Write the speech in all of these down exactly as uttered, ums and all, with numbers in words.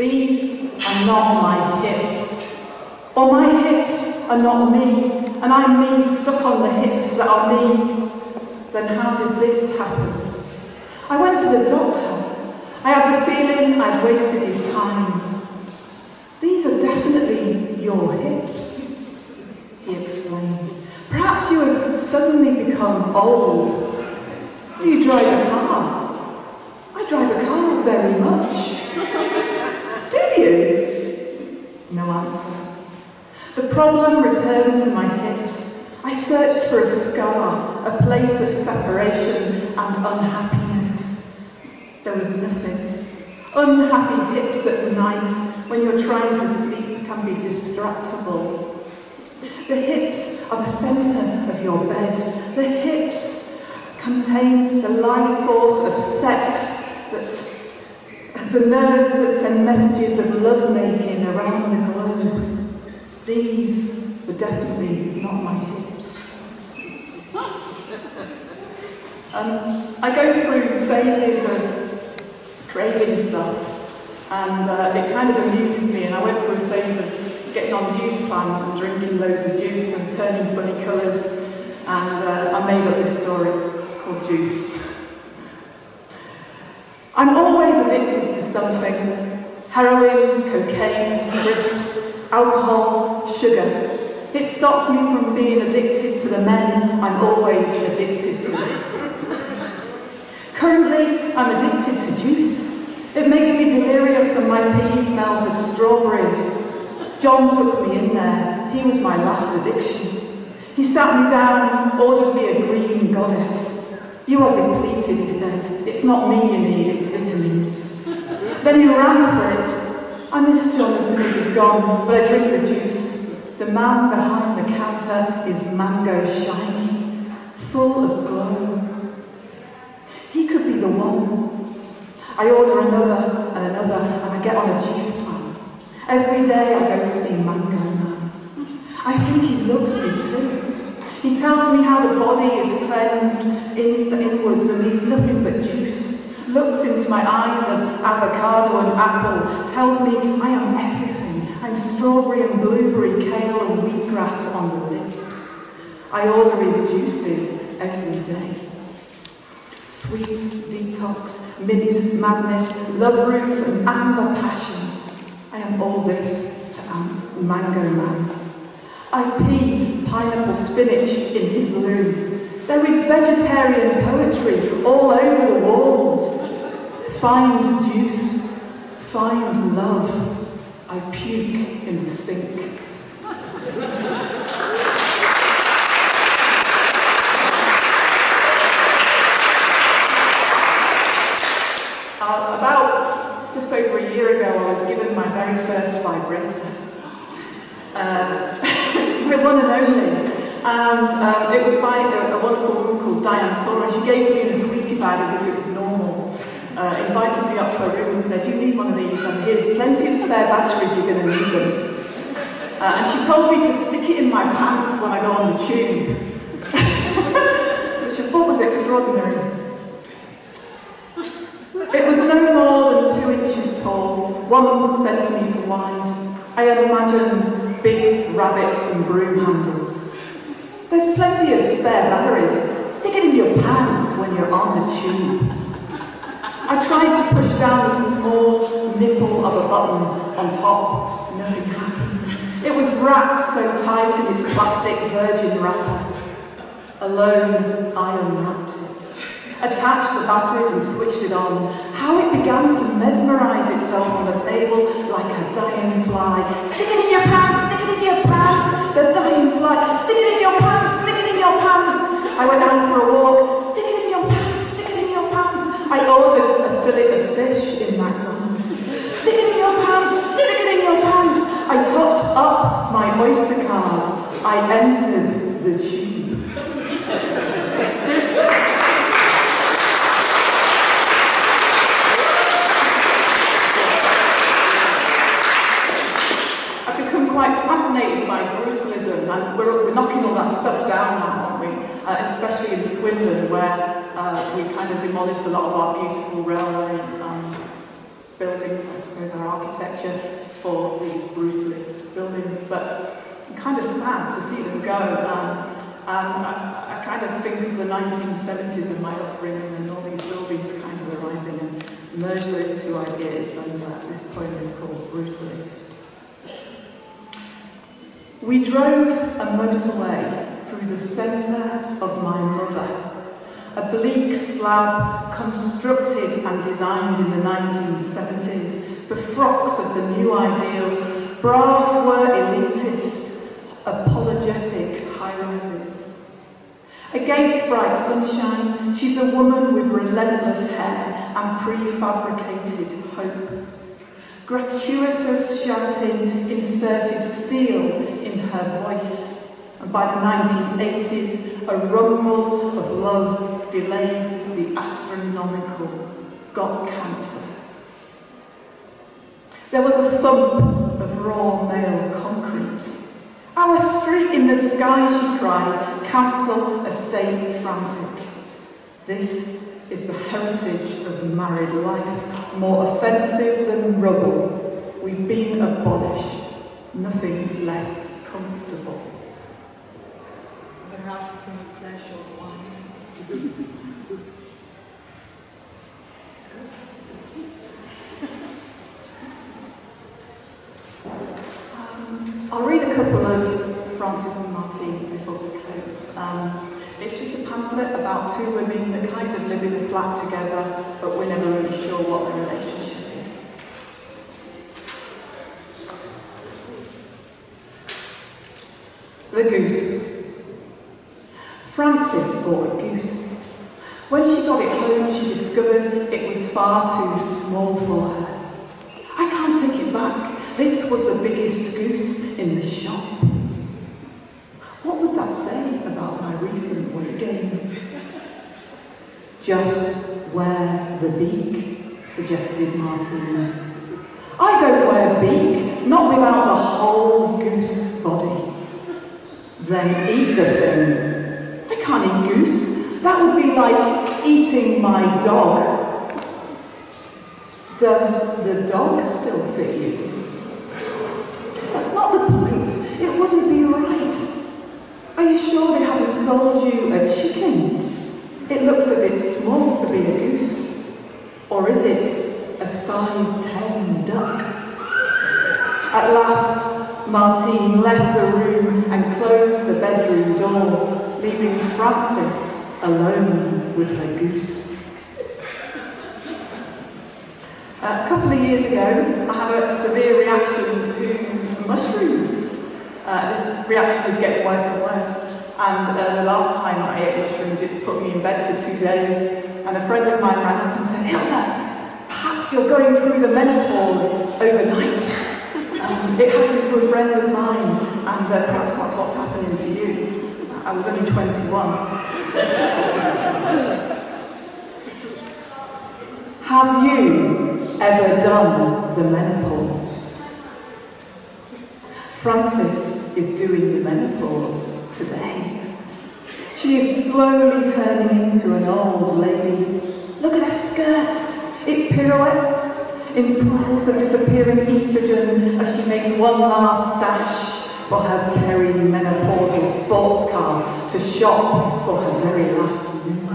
These are not my hips, or my hips are not me, and I'm me stuck on the hips that are me. Then how did this happen? I went to the doctor. I had the feeling I'd wasted his time. These are definitely your hips, he explained. Perhaps you have suddenly become old. Do you drive a car? I drive a car very much. Do you? No answer. The problem returned to my hips. I searched for a scar, a place of separation and unhappiness. There was nothing. Unhappy hips at night, when you're trying to sleep, can be distractible. The hips are the centre of your bed. The hips contain the life force of sex, that, the nerves that send messages of lovemaking around the globe. These were definitely not my hips. Um, I go through phases of craving stuff, and uh, it kind of amuses me, and I went through a phase of getting on juice plans and drinking loads of juice and turning funny colours, and uh, I made up this story. It's called Juice. I'm always addicted to something. Heroin, cocaine, crisps, alcohol, sugar. It stops me from being addicted to the men I'm always addicted to. Currently, I'm addicted to juice. It makes me delirious and my pee smells of strawberries. John took me in there. He was my last addiction. He sat me down, ordered me a green goddess. You are depleted, he said. It's not me you need, it's vitamins. Then he ran for it. I miss John as soon as he's gone, but I drink the juice. The man behind the counter is mango shiny, full of glow. He could be the one. I order another and another, and I get on a juice plan. Every day I go to see Mango Man. I think he loves me too. He tells me how the body is cleansed insta inwards and needs nothing but juice. Looks into my eyes of avocado and apple, tells me I am everything. I'm strawberry and blueberry, kale and wheatgrass on the lips. I order his juices every day. Sweet detox, mint madness, love roots and amber passion. I am all this to um, Mango Man. I pee pineapple spinach in his room. There is vegetarian poetry all over the walls. Find juice, find love. I puke in the sink. Uh, about just over a year ago, I was given my very first vibrator. Uh, my one and only. And um, it was by a, a wonderful woman called Diane Tora. She gave me the sweetie bag as if it was normal. Uh, invited me up to her room and said, you need one of these, and here's plenty of spare batteries, you're going to need them. Uh, and she told me to stick it in my pants when I go on the tube. Which I thought was extraordinary. It was no more than two inches tall, one centimetre wide. I had imagined big rabbits and broom handles. There's plenty of spare batteries. Stick it in your pants when you're on the tube. I tried to push down the small nipple of a button on top. Nothing happened. It was wrapped so tight in its plastic virgin wrapper. Alone, I unwrapped it. Attached the batteries and switched it on. How it began to mesmerise itself on the table like a dying fly. Stick it in your pants, stick it in your pants, the dying fly. Stick it in your pants, stick it in your pants. I went out for a walk. Stick it in your pants, stick it in your pants. I ordered a fillet of fish in McDonald's. Stick it in your pants, stick it in your pants. I topped up my Oyster card. I entered the tube. Fascinated by brutalism, and we're, we're knocking all that stuff down now, aren't we? Uh, especially in Swindon, where uh, we kind of demolished a lot of our beautiful railway um, buildings, I suppose, our architecture for these brutalist buildings, but I'm kind of sad to see them go. Um, and I, I kind of think of the nineteen seventies and my upbringing and all these buildings kind of arising and merge those two ideas, and uh, this poem is called Brutalist. We drove a motorway through the centre of my mother, a bleak slab constructed and designed in the nineteen seventies, the frocks of the new ideal. Bras were elitist, apologetic high-rises. Against bright sunshine, she's a woman with relentless hair and prefabricated hope. Gratuitous shouting inserted steel in her voice, and by the nineteen eighties, a rumble of love delayed the astronomical, got cancer. There was a thump of raw male concrete. Our street in the sky, she cried, council estate frantic. This is the heritage of married life, more offensive than rubble. We've been abolished, nothing left comfortable. I'm going to have some of Claire Shaw's wine. um, I'll read a couple of Frances and Martine before we close. Um, It's just a pamphlet about two women that kind of live in a flat together, but we're never really sure what their relationship is. The goose. Frances bought a goose. When she got it home, she discovered it was far too small for her. I can't take it back. This was the biggest goose in the shop. What would that say about my recent weight gain? Just wear the beak, suggested Martina. I don't wear a beak, not without the whole goose body. Then eat the thing. I can't eat goose. That would be like eating my dog. Does the dog still fit you? That's not the point. It wouldn't be right. Are you sure they haven't sold you a chicken? It looks a bit small to be a goose. Or is it a size ten duck? At last, Martine left the room and closed the bedroom door, leaving Frances alone with her goose. A couple of years ago, I had a severe reaction to mushrooms. Uh, this reaction was getting worse and worse, and uh, the last time I ate mushrooms it put me in bed for two days, and a friend of mine ran up and said, Hilda, perhaps you're going through the menopause overnight. Um, it happened to a friend of mine, and uh, perhaps that's what's happening to you. I was only twenty-one. Have you ever done the menopause? Frances is doing the menopause today. She is slowly turning into an old lady. Look at her skirt. It pirouettes in swirls of disappearing estrogen as she makes one last dash for her perimenopausal sports car to shop for her very last meal.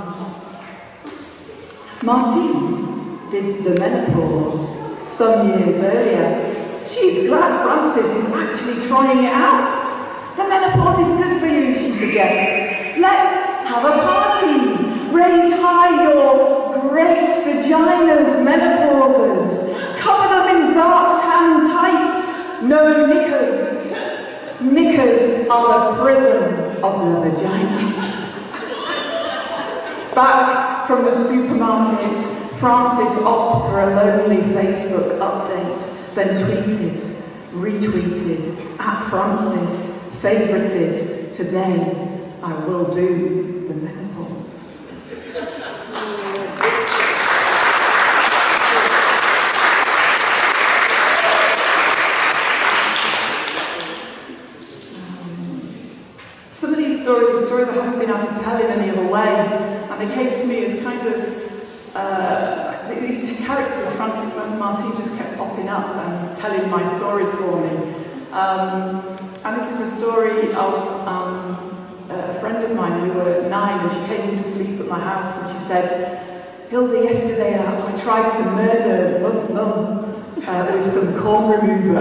Martine did the menopause some years earlier. She's glad Frances is actually trying it out. The menopause is good for you, she suggests. Let's have a party. Raise high your great vaginas, menopauses. Cover them in dark tan tights. No knickers. Knickers are the prison of the vagina. Back from the supermarket, Frances opts for a lonely Facebook update, then tweeted, retweeted, at Frances, favorited, today I will do the menopause. Some of these stories are stories I haven't been able to tell in any other way, and they came to me as kind of uh, these two characters, Francis and Martine, just kept popping up and telling my stories for me. Um, and this is a story of um, a friend of mine. We were nine and she came to sleep at my house and she said, "Hilda, yesterday I, I tried to murder Mum, Mum uh, with some corn remover."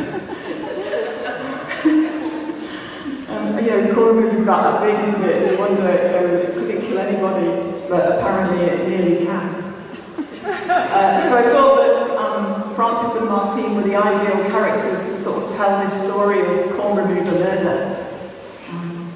um, you know, corn remover's about that big, isn't it? You wonder, you know, could it kill anybody? But apparently it nearly can. Uh, so I thought that um, Francis and Martine were the ideal characters to sort of tell this story of corn remover murder. Um,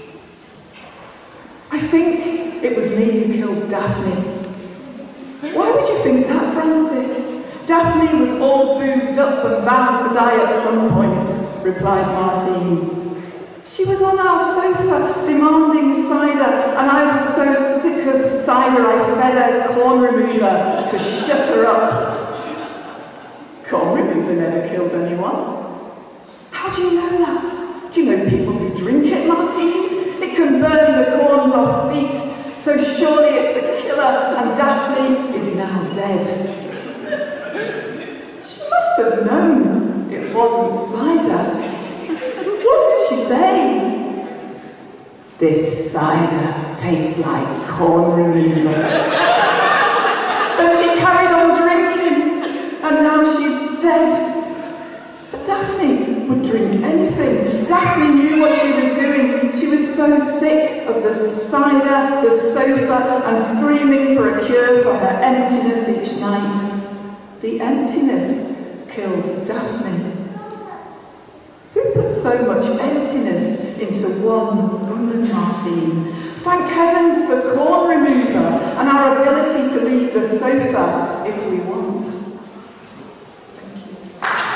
I think it was me who killed Daphne. Why would you think that, Francis? Daphne was all boozed up and bound to die at some point, replied Martine. She was on our sofa, demanding cider, and I was so sick of cider I fed her corn remover to shut her up. Corn remover never killed anyone. How do you know that? Do you know people who drink it, Martine? It can burn the corns off feet, so surely it's a killer, and Daphne is now dead. She must have known it wasn't cider. What did she say? "This cider tastes like corn remover." And she carried on drinking, and now she's dead. But Daphne would drink anything. Daphne knew what she was doing. She was so sick of the cider, the sofa, and screaming for a cure for her emptiness each night. The emptiness killed Daphne. Who put so much emptiness into one woman, Martine? Thank heavens for corn remover and our ability to leave the sofa if we want. Thank you.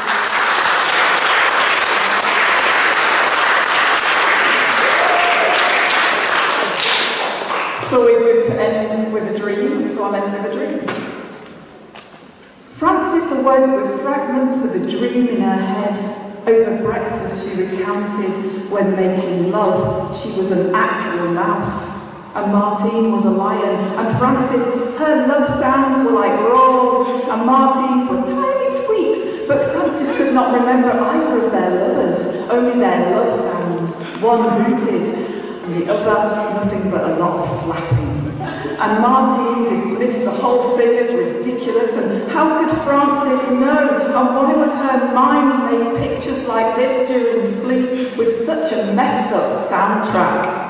It's always good to end with a dream, so I'll end with a dream. Frances awoke with fragments of a dream in her head. Over breakfast she recounted when making love she was an actual mouse, and Martine was a lion, and Frances, her love sounds were like roars, and Martine's were tiny squeaks, but Frances could not remember either of their lovers, only their love sounds. One hooted, and the other nothing but a lot of flapping. And Martine dismissed the whole thing as ridiculous, and how could Frances know? And why would her mind make pictures like this during sleep with such a messed up soundtrack?